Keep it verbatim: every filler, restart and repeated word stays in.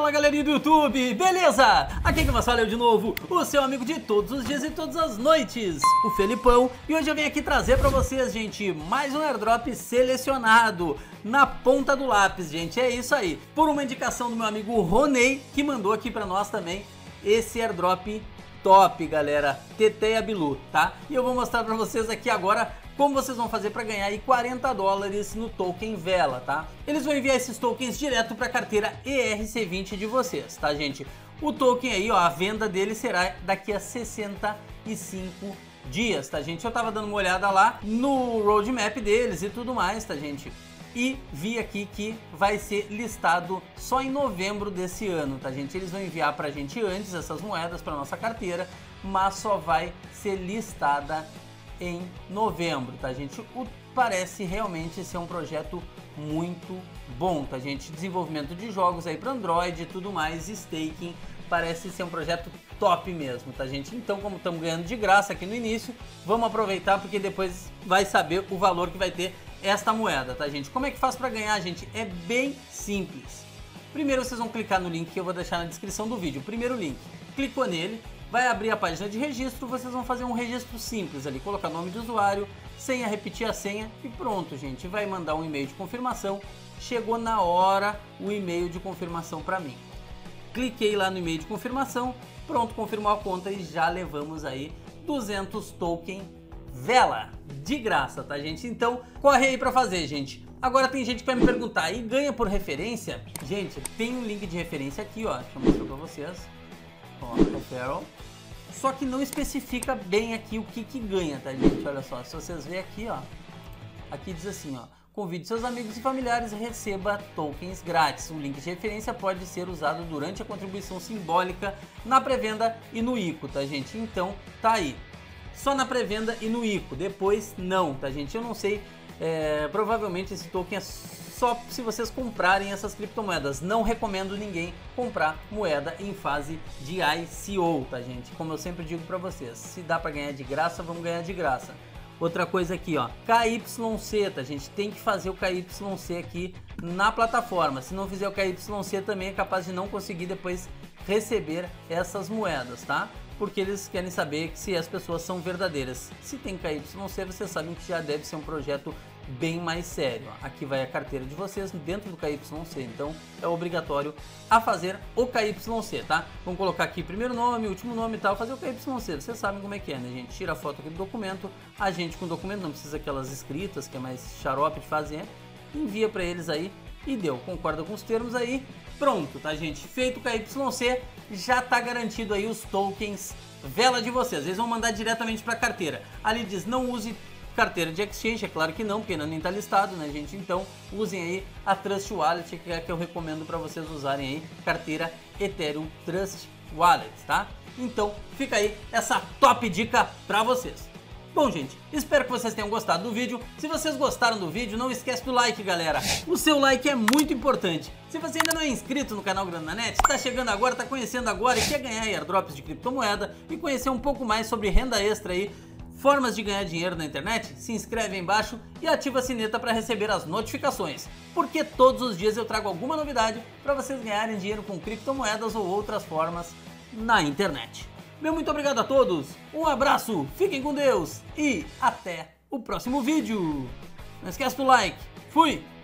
Fala galerinha do YouTube, beleza? Aqui que você fala eu de novo, o seu amigo de todos os dias e todas as noites, o Felipão. E hoje eu venho aqui trazer pra vocês, gente, mais um airdrop selecionado na ponta do lápis, gente. É isso aí, por uma indicação do meu amigo Ronei, que mandou aqui pra nós também esse airdrop top, galera, Teteia Bilu, tá? E eu vou mostrar pra vocês aqui agora como vocês vão fazer para ganhar aí quarenta dólares no token Vela, tá? Eles vão enviar esses tokens direto para a carteira E R C vinte de vocês, tá, gente? O token aí, ó, a venda dele será daqui a sessenta e cinco dias, tá, gente? Eu tava dando uma olhada lá no roadmap deles e tudo mais, tá, gente? E vi aqui que vai ser listado só em novembro desse ano, tá, gente? Eles vão enviar pra gente antes essas moedas para nossa carteira, mas só vai ser listada em novembro, tá, gente? O, parece realmente ser um projeto muito bom, tá, gente? Desenvolvimento de jogos aí para Android e tudo mais, staking, parece ser um projeto top mesmo, tá, gente? Então, como estamos ganhando de graça aqui no início, vamos aproveitar porque depois vai saber o valor que vai ter esta moeda, tá, gente? Como é que faz para ganhar, gente? É bem simples. Primeiro vocês vão clicar no link que eu vou deixar na descrição do vídeo. Primeiro link, clicou nele, vai abrir a página de registro, vocês vão fazer um registro simples ali, colocar nome de usuário, senha, repetir a senha e pronto, gente. Vai mandar um e-mail de confirmação, chegou na hora o e-mail de confirmação para mim. Cliquei lá no e-mail de confirmação, pronto, confirmou a conta e já levamos aí duzentos token Vela, de graça, tá, gente? Então, corre aí para fazer, gente. Agora tem gente que vai me perguntar, e ganha por referência? Gente, tem um link de referência aqui, ó, deixa eu mostrar para vocês. Ó, referral. Só que não especifica bem aqui o que que ganha, tá, gente? Olha só, se vocês verem aqui, ó, aqui diz assim, ó, convide seus amigos e familiares e receba tokens grátis. O link de referência pode ser usado durante a contribuição simbólica na pré-venda e no I C O, tá, gente? Então, tá aí. Só na pré-venda e no I C O, depois não, tá, gente? Eu não sei, é, provavelmente esse token é só se vocês comprarem essas criptomoedas. Não recomendo ninguém comprar moeda em fase de I C O, tá, gente? Como eu sempre digo pra vocês, se dá pra ganhar de graça, vamos ganhar de graça. Outra coisa aqui, ó, K Y C, tá, gente? Tem que fazer o K Y C aqui na plataforma. Se não fizer o K Y C também é capaz de não conseguir depois receber essas moedas, tá? Porque eles querem saber se as pessoas são verdadeiras. Se tem K Y C, vocês sabem que já deve ser um projeto bem mais sério. Aqui vai a carteira de vocês dentro do K Y C, então é obrigatório a fazer o K Y C, tá? Vamos colocar aqui primeiro nome, último nome e tal, fazer o K Y C. Vocês sabem como é que é, né, gente? Tira a foto aqui do documento, a gente com o documento, não precisa aquelas escritas, que é mais xarope de fazer, envia para eles aí e deu. Concorda com os termos aí, pronto, tá, gente? Feito o K Y C, já tá garantido aí os tokens Vela de vocês. Eles vão mandar diretamente para a carteira. Ali diz, não use carteira de exchange, é claro que não, porque ainda nem tá listado, né, gente? Então, usem aí a Trust Wallet, que é a que eu recomendo para vocês usarem aí, carteira Ethereum Trust Wallet, tá? Então, fica aí essa top dica para vocês. Bom, gente, espero que vocês tenham gostado do vídeo. Se vocês gostaram do vídeo, não esquece do like, galera. O seu like é muito importante. Se você ainda não é inscrito no canal GranaNet, está chegando agora, está conhecendo agora e quer ganhar airdrops de criptomoeda e conhecer um pouco mais sobre renda extra aí, formas de ganhar dinheiro na internet, se inscreve aí embaixo e ativa a sineta para receber as notificações, porque todos os dias eu trago alguma novidade para vocês ganharem dinheiro com criptomoedas ou outras formas na internet. Meu muito obrigado a todos, um abraço, fiquem com Deus e até o próximo vídeo. Não esquece do like, fui!